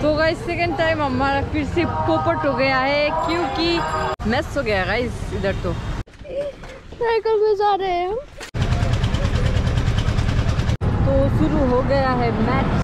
तो guys second time हमारा फिर से पोपट हो गया है क्योंकि मैच हो गया गाइस। इधर तो साइकिल में जा रहे हैं हम। तो शुरू हो गया है match.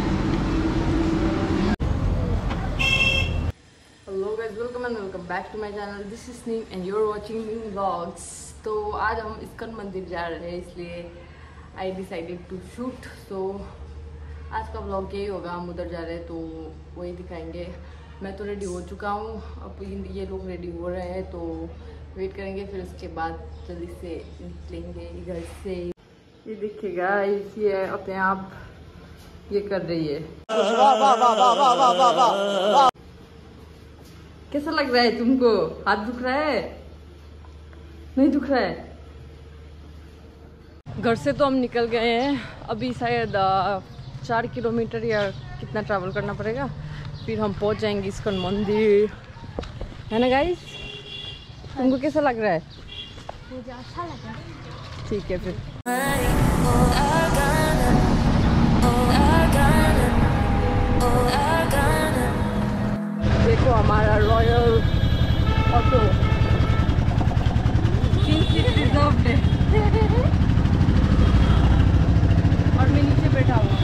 Hello guys, welcome and welcome back to my channel. This is Neem and you are watching Neem vlogs. तो आज हम इस्कॉन मंदिर जा रहे हैं, इसलिए I decided to shoot. So आज का व्लॉग यही होगा, हम उधर जा रहे हैं तो वही दिखाएंगे। मैं तो रेडी हो चुका हूँ, अब ये लोग रेडी हो रहे हैं तो वेट करेंगे, फिर उसके बाद जल्दी से निकलेंगे घर से। ये देखिएगा, ये अपने आप ये कर रही है। कैसा लग रहा है तुमको? हाथ दुख रहा है? नहीं दुख रहा है? घर से तो हम निकल गए हैं, अभी शायद 4 किलोमीटर या कितना ट्रैवल करना पड़ेगा, फिर हम पहुंच जाएंगे इस्कॉन मंदिर, है ना गाइस? तुमको कैसा लग रहा है? मुझे अच्छा लगा। ठीक है फिर। देखो हमारा रॉयल ऑटो 3 सीट रिजर्व है और मैं नीचे बैठा हुआ।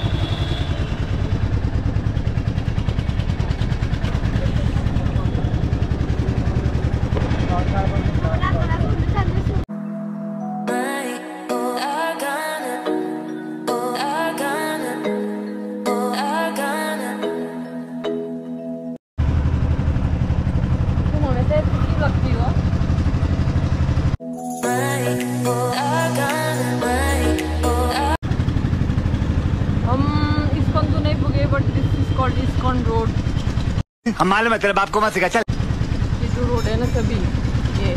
हम मालूम है, तेरे बाप को मत सिखा। चल ये जो रोड है ना सभी, ये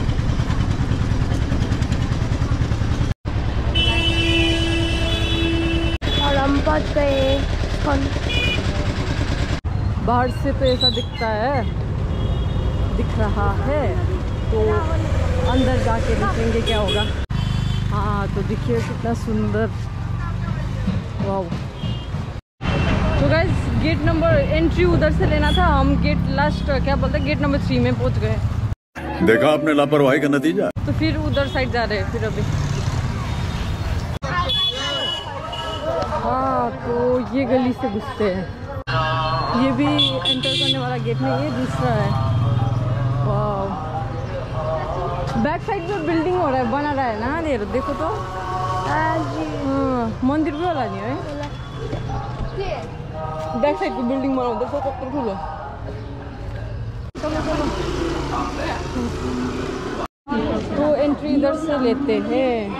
और हम पहुंच गए। बाहर से तो ऐसा दिखता है, दिख रहा है, तो अंदर जाके देखेंगे क्या होगा। हाँ तो देखिए कितना सुंदर, वाह। तो गाइस गेट नंबर एंट्री उधर से लेना था, हम गेट लास्ट क्या बोलते हैं, गेट नंबर 3 में पहुंच गए। देखा आपने लापरवाही का नतीजा। तो फिर उधर साइड जा रहे हैं फिर अभी। हाँ तो ये गली से घुसते हैं, ये भी एंटर करने वाला गेट नहीं, ये दूसरा है। वाह, बैक साइड में बिल्डिंग हो रहा है, बना रहा है ना, देखो तो। हाँ मंदिर भी वाला नहीं है, बैक साइड पे बिल्डिंग बनाओ, देखो कब खोलो। तो एंट्री इधर से लेते हैं।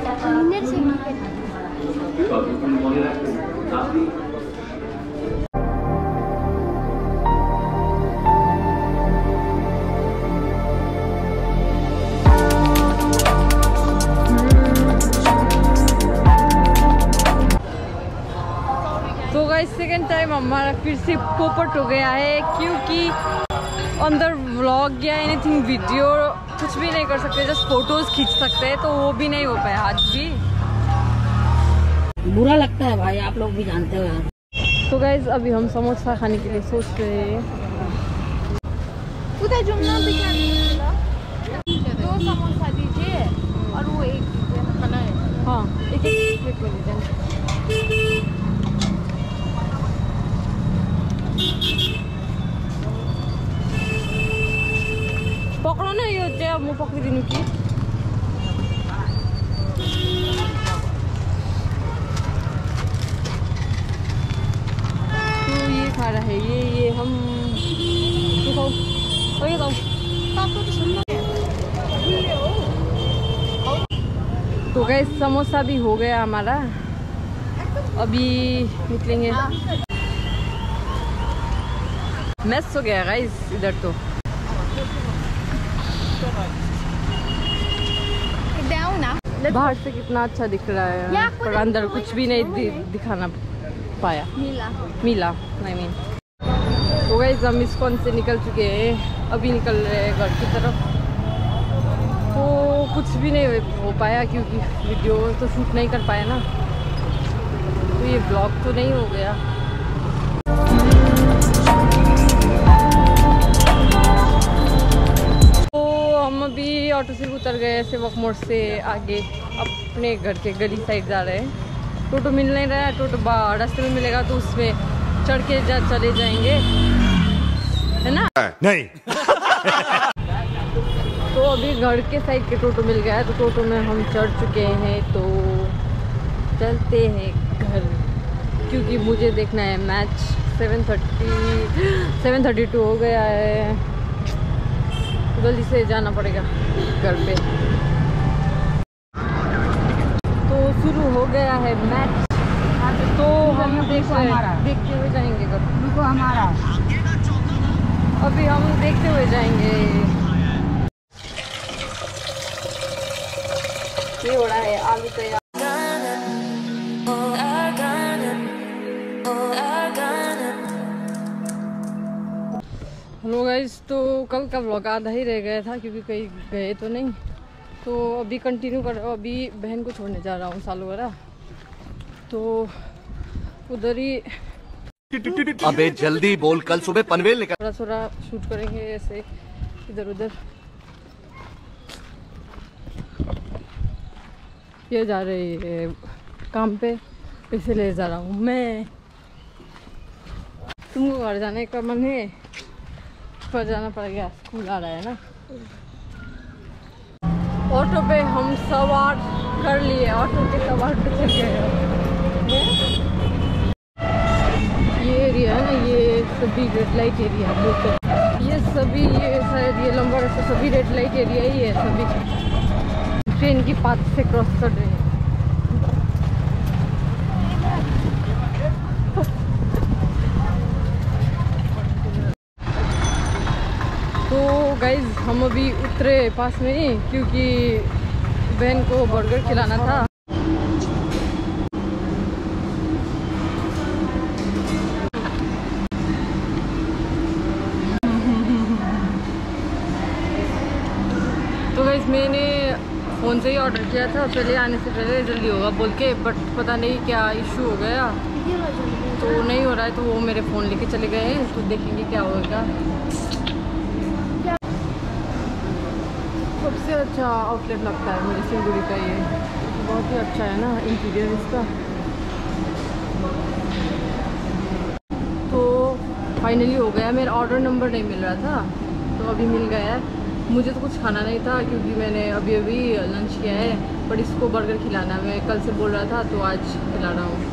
तो गाइस सेकंड टाइम हमारा फिर से पोपट हो गया है क्योंकि अंदर व्लॉग या एनीथिंग वीडियो कुछ भी नहीं कर सकते, जस्ट फोटोज खींच सकते हैं, तो वो भी नहीं हो पाया आज भी। बुरा लगता है भाई, आप लोग भी जानते हो यार। तो गाइस अभी हम समोसा खाने के लिए सोच रहे हैं। उधर जुमला दिखा, 2 समोसा दीजिए और वो 1 दीजिए, खाना है। हाँ एक प्लेट में दीजिए। पकड़ो ना, यो चाहिँ म पक्रिदिनु कि। तो ये खा रहा है, ये हम तो गाइस समोसा भी हो गया हमारा, अभी निकलेंगे। मैस हो गया गाइस इधर तो। बाहर से कितना अच्छा दिख रहा है, पर अंदर कुछ भी नहीं दिखाना पाया, मिला नहीं मीन। तो गाइस हम इस्कॉन से निकल चुके हैं, अभी निकल रहे हैं घर की तरफ। तो कुछ भी नहीं हो पाया क्योंकि वीडियो तो शूट नहीं कर पाया ना, तो ये ब्लॉग तो नहीं हो गया। हम अभी ऑटो से उतर गए सेवक मोड़ से आगे अपने घर के गली साइड जा रहे हैं। टोटो मिल नहीं रहा है, टोटो रास्ते में मिलेगा तो उसमें चढ़ के चले जाएंगे, है ना? नहीं। तो अभी घर के साइड के टोटो मिल गया है, तो टोटो में हम चढ़ चुके हैं। तो चलते हैं घर, क्योंकि मुझे देखना है मैच। 7:32 हो गया है, जल्दी से जाना पड़ेगा घर पे। तो शुरू हो गया है मैच, तो हम देखते हुए जाएंगे घर। हमारा अभी हम देखते हुए जाएंगे। ये हो रहा है आलू तैयार। हेलो गाइस, तो कल का व्लॉग आधा ही रह गया था क्योंकि कहीं गए तो नहीं, तो अभी कंटिन्यू कर। अभी बहन को छोड़ने जा रहा हूँ सालूगरा, तो उधर ही अबे जल्दी बोल, कल सुबह पनवेल निकल। थोड़ा थोड़ा शूट करेंगे ऐसे इधर उधर। ये जा रही है काम पे, इसलिए जा रहा हूँ मैं। तुमको घर जाने का मन है पर जाना पड़ेगा, स्कूल आ रहा है ना। ऑटो पे हम सवार कर लिए, ऑटो के सवार पे चल गए। ये एरिया है ना, ये सभी रेड लाइट एरिया बोलते, ये सभी, ये शायद ये लंबा रास्ता सभी रेड लाइट एरिया ही है। सभी ट्रेन की पाथ से क्रॉस कर रहे हैं। तो गाइज हम अभी उतरे पास में ही, क्योंकि बहन को बर्गर खिलाना था। तो गाइज मैंने फ़ोन से ही ऑर्डर किया था पहले, आने से पहले जल्दी होगा बोल के, बट पता नहीं क्या इशू हो गया, तो नहीं हो रहा है। तो वो मेरे फ़ोन लेके चले गए हैं, तो देखेंगे क्या होगा। सबसे अच्छा आउटलेट लगता है मुझे सिंगुड़ी का, ये बहुत ही अच्छा है ना इंटीरियर इसका। तो फाइनली हो गया, मेरा ऑर्डर नंबर नहीं मिल रहा था, तो अभी मिल गया है। मुझे तो कुछ खाना नहीं था क्योंकि मैंने अभी अभी लंच किया है, पर इसको बर्गर खिलाना है। मैं कल से बोल रहा था, तो आज खिला रहा हूँ।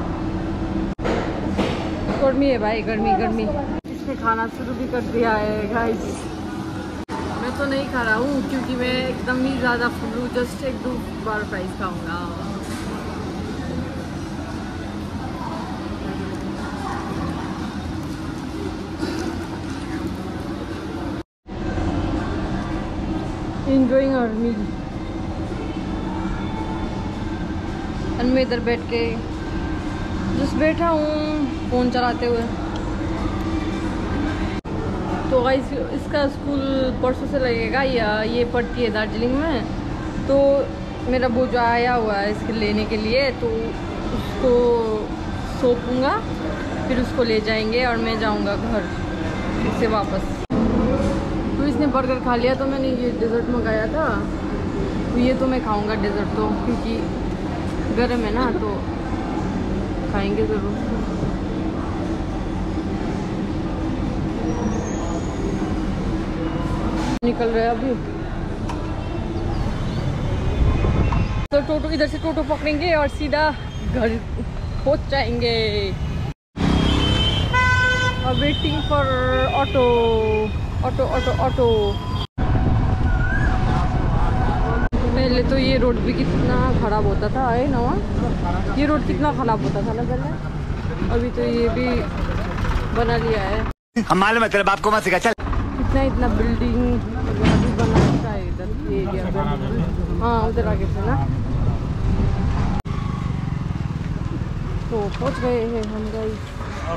गर्मी है भाई, गर्मी गर्मी। इसने खाना शुरू भी कर दिया है गाइस। मैं तो नहीं खा रहा हूँ क्योंकि मैं एकदम ही ज़्यादा फुल हूँ, जस्ट 1-2 बार फ्राइज खाऊंगा। Enjoying our meal। और मैं इधर बैठ के जस्ट बैठा हूँ फ़ोन चलाते हुए। तो गाइस इसका स्कूल परसों से लगेगा, या ये पढ़ती है दार्जिलिंग में। तो मेरा बुआ आया हुआ है इसके लेने के लिए, तो उसको सौंपूँगा, फिर उसको ले जाएंगे और मैं जाऊँगा घर से वापस। तो इसने बर्गर खा लिया, तो मैंने ये डेज़र्ट मंगाया था, तो ये तो मैं खाऊँगा डेज़र्ट, तो क्योंकि गर्म है ना, तो खाएंगे ज़रूर। निकल रहे अभी, तो टोटो इधर से टोटो पकड़ेंगे और सीधा घर पहुंच जाएंगे। Waiting for auto auto auto auto. पहले तो ये रोड भी कितना खराब होता था, है ना? ये रोड कितना खराब होता था ना पहले, अभी तो ये भी बना लिया है। हम मालूम है तेरे बाप को मत सिखा, चल। इतना बिल्डिंग भी बना रखा है इधर ये एरिया पे। हाँ उधर आगे से ना। तो पहुंच गए हैं हम गाइस।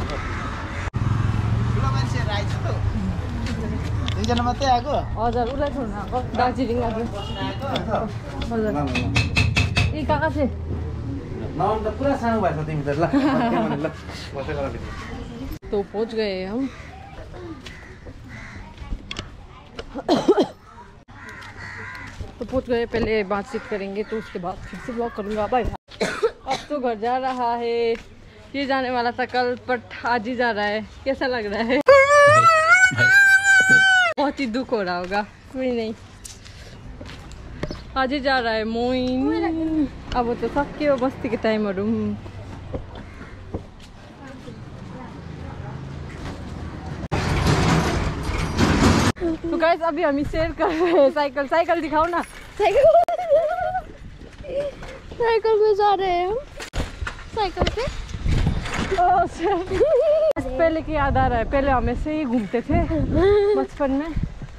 हजुर उसलाई छोड्नु दार्जिलिङ आएको। हजुर ए कहाँ चाहिँ पूरा सानो भएको तिमी त ल। तो पहुंच गए हम। पहुँच गए, पहले बातचीत करेंगे तो उसके बाद फिर से ब्लॉग करूँगा भाई। अब तो घर जा रहा है, ये जाने वाला था कल बट आज ही जा रहा है। कैसा लग रहा है? बहुत ही दुख हो रहा होगा। कोई नहीं, आज ही जा रहा है मोइन। अब तो सक्यो बस्तीको टाइमहरू। तो गाइस अभी हम शेयर कर रहे हैं। साइकिल दिखाओ ना। साइकिल में जा रहे हैं हम। साइकिल पे पहले की याद आ रहा है, पहले हम ऐसे ही घूमते थे बचपन में।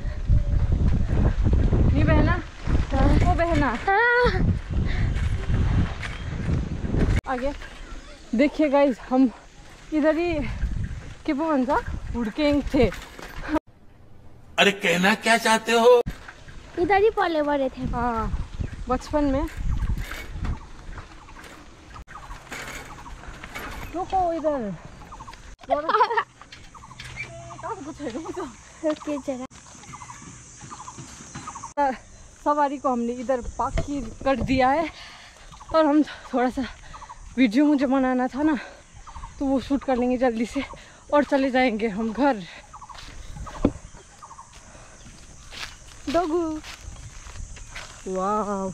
नहीं बहना, वो बहना आगे देखिए गाइस, हम इधर ही के वो भन्छ हुड्केङ थे। अरे कहना क्या चाहते हो? इधर ही पले बड़े थे। हाँ, बचपन में। रुको इधर सवारी को हमने इधर पार्क कर दिया है और हम थोड़ा सा वीडियो मुझे बनाना था ना, तो वो शूट कर लेंगे जल्दी से और चले जाएंगे हम घर। डोगू वाव।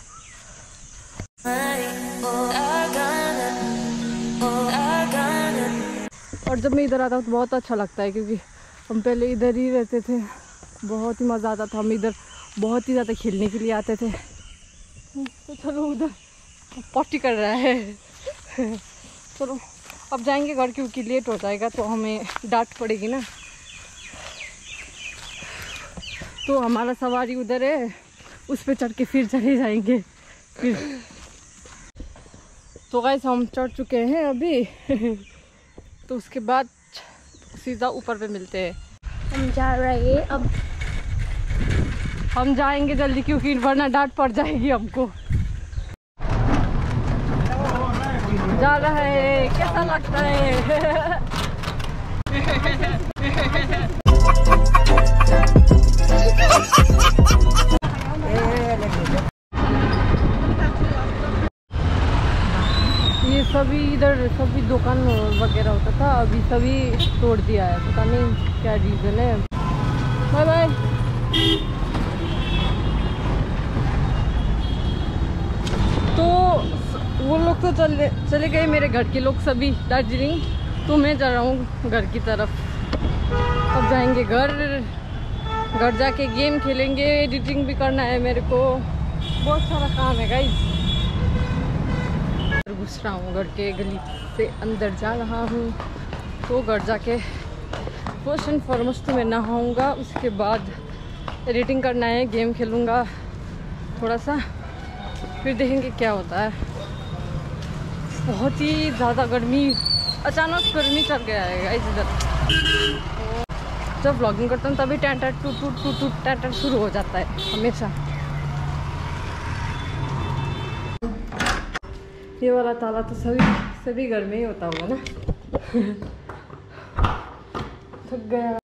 और जब मैं इधर आता हूँ तो बहुत अच्छा लगता है, क्योंकि हम पहले इधर ही रहते थे, बहुत ही मज़ा आता था। हम इधर बहुत ही ज़्यादा खेलने के लिए आते थे। तो चलो, उधर पॉटी कर रहा है। चलो अब जाएंगे घर, क्योंकि लेट हो जाएगा तो हमें डांट पड़ेगी ना। तो हमारा सवारी उधर है, उस पे चढ़ के फिर चले जाएंगे फिर। तो गाइस हम चढ़ चुके हैं अभी। तो उसके बाद सीधा ऊपर पे मिलते हैं। हम जा रहे हैं अब। हम जाएंगे जल्दी, क्योंकि वरना डांट पड़ जाएगी हमको। जा रहा है, कैसा लगता है? ये सभी इधर सभी दुकान वगैरह होता था, अभी सभी तोड़ दिया है, पता नहीं क्या रीज़न है। Bye bye. तो वो लोग तो चले गए, मेरे घर के लोग सभी दार्जिलिंग। तो मैं जा रहा हूँ घर की तरफ। अब जाएंगे घर जाके गेम खेलेंगे, एडिटिंग भी करना है मेरे को, बहुत सारा काम है गाइस। घुस रहा हूँ घर के गली से, अंदर जा रहा हूँ। तो घर जाके फर्स्ट एंड फॉरमोस्ट तो मैं नहाऊँगा, उसके बाद एडिटिंग करना है, गेम खेलूँगा थोड़ा सा, फिर देखेंगे क्या होता है। बहुत ही ज़्यादा गर्मी, अचानक गर्मी चल गया है गाइस इधर। जब व्लॉगिंग करता हूँ तभी टैंटर टूट टैंटर शुरू हो जाता है हमेशा। ये वाला ताला तो सभी घर में ही होता होगा ना। थक गया,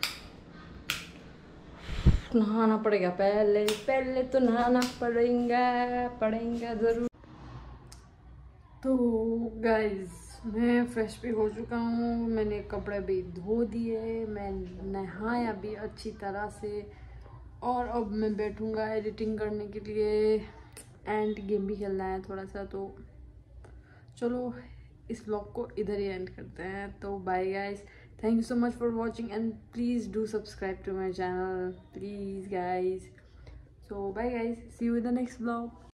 नहाना पड़ेगा पहले तो नहाना पड़ेगा ज़रूर। तो गाइस मैं फ्रेश भी हो चुका हूँ, मैंने कपड़े भी धो दिए, मैं नहाया भी अच्छी तरह से, और अब मैं बैठूँगा एडिटिंग करने के लिए, एंड गेम भी खेलना है थोड़ा सा। तो चलो इस व्लॉग को इधर ही एंड करते हैं। तो bye guys, thank you so much for watching and please do subscribe to my channel please guys. So bye guys, see you in the next vlog.